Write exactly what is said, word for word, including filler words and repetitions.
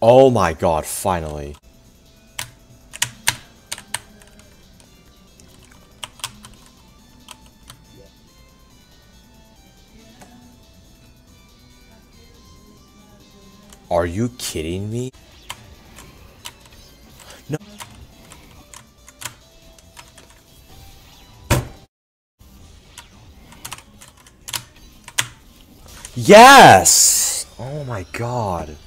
Oh my god, finally. Are you kidding me? No. Yes! Oh my god.